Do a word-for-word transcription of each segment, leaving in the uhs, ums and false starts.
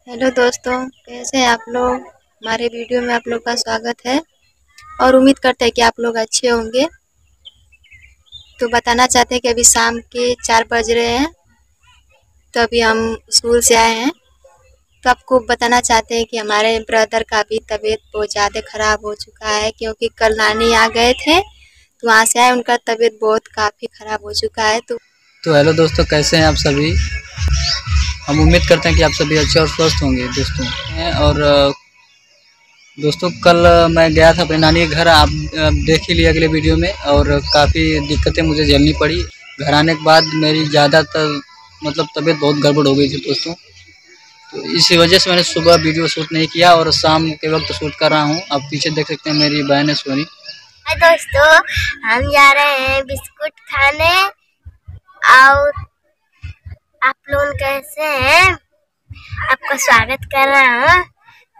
Hello दोस्तों, कैसे हैं आप लोग। हमारे वीडियो में आप लोग का स्वागत है और उम्मीद करते हैं कि आप लोग अच्छे होंगे। तो बताना चाहते हैं कि अभी शाम के चार बज रहे हैं, तो अभी हम स्कूल से आए हैं। तो आपको बताना चाहते हैं कि हमारे ब्रदर का भी तबीयत बहुत ज़्यादा ख़राब हो चुका है, क्योंकि कल नानी आ गए थे तो वहाँ से आए, उनका तबीयत बहुत काफ़ी ख़राब हो चुका है। तो तो हेलो दोस्तों, कैसे हैं आप सभी। हम उम्मीद करते हैं कि आप सभी अच्छे और स्वस्थ होंगे दोस्तों। और दोस्तों कल मैं गया था अपनी नानी के घर, आप देख ही लिए अगले वीडियो में, और काफ़ी दिक्कतें मुझे झेलनी पड़ी। घर आने के बाद मेरी ज़्यादातर मतलब तबीयत बहुत गड़बड़ हो गई थी दोस्तों। तो इसी वजह से मैंने सुबह वीडियो शूट नहीं किया और शाम के वक्त शूट कर रहा हूँ। आप पीछे देख सकते हैं मेरी बहन है सोनी। हाय दोस्तों, हम जा रहे हैं बिस्कुट खाने। और आप लोग कैसे हैं, आपका स्वागत कर रहा हूँ।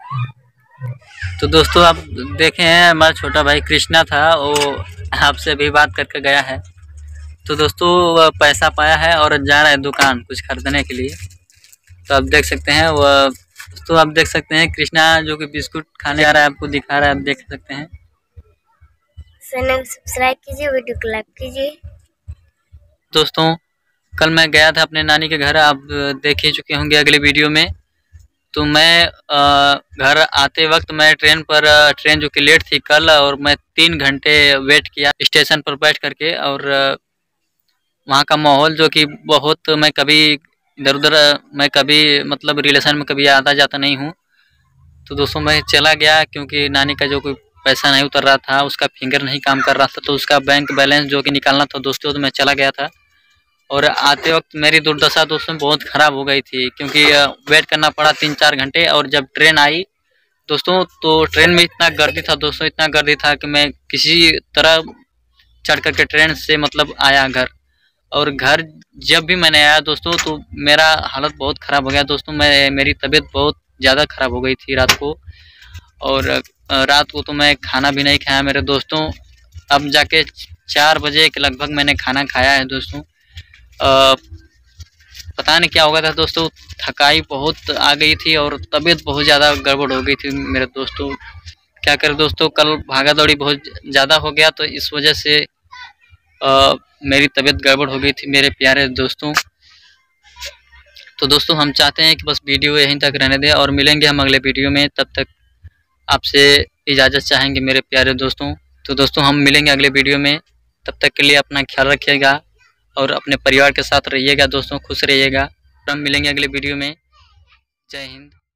तो दोस्तों आप देखे हैं, हमारा छोटा भाई कृष्णा था, वो आपसे भी बात करके गया है। तो दोस्तों वह पैसा पाया है और जा रहा है दुकान कुछ खरीदने के लिए। तो आप देख सकते हैं वह दोस्तों, आप देख सकते हैं कृष्णा जो कि बिस्कुट खाने जा रहा है, आपको दिखा रहा है, आप देख सकते हैं। चैनल सब्सक्राइब कीजिए, वीडियो को लाइक कीजिए। दोस्तों कल मैं गया था अपने नानी के घर, आप देख ही चुके होंगे अगले वीडियो में। तो मैं घर आते वक्त मैं ट्रेन पर ट्रेन जो कि लेट थी कल, और मैं तीन घंटे वेट किया स्टेशन पर बैठ करके। और वहाँ का माहौल जो कि बहुत, मैं कभी इधर उधर मैं कभी मतलब रिलेशन में कभी आता जाता नहीं हूँ। तो दोस्तों मैं चला गया, क्योंकि नानी का जो कोई पैसा नहीं उतर रहा था, उसका फिंगर नहीं काम कर रहा था, तो उसका बैंक बैलेंस जो कि निकालना था दोस्तों, तो मैं चला गया था। और आते वक्त मेरी दुर्दशा दोस्तों बहुत ख़राब हो गई थी, क्योंकि वेट करना पड़ा तीन चार घंटे। और जब ट्रेन आई दोस्तों, तो ट्रेन में इतना गर्दी था दोस्तों, इतना गर्दी था कि मैं किसी तरह चढ़ करके ट्रेन से मतलब आया घर। और घर जब भी मैंने आया दोस्तों, तो मेरा हालत बहुत ख़राब हो गया दोस्तों। मैं मेरी तबीयत बहुत ज़्यादा ख़राब हो गई थी रात को। और रात को तो मैं खाना भी नहीं खाया मेरे दोस्तों। अब जाके चार बजे के लगभग मैंने खाना खाया है दोस्तों। आ, पता नहीं क्या हो गया था दोस्तों, थकाई बहुत आ गई थी और तबीयत बहुत ज़्यादा गड़बड़ हो गई थी मेरे दोस्तों। क्या करें दोस्तों, कल भागा दौड़ी बहुत ज़्यादा हो गया, तो इस वजह से आ, मेरी तबीयत गड़बड़ हो गई थी मेरे प्यारे दोस्तों। तो दोस्तों हम चाहते हैं कि बस वीडियो यहीं तक रहने दें, और मिलेंगे हम अगले वीडियो में। तब तक आपसे इजाज़त चाहेंगे मेरे प्यारे दोस्तों। तो दोस्तों हम मिलेंगे अगले वीडियो में, तब तक के लिए अपना ख्याल रखिएगा और अपने परिवार के साथ रहिएगा दोस्तों, खुश रहिएगा। हम मिलेंगे अगले वीडियो में। जय हिंद।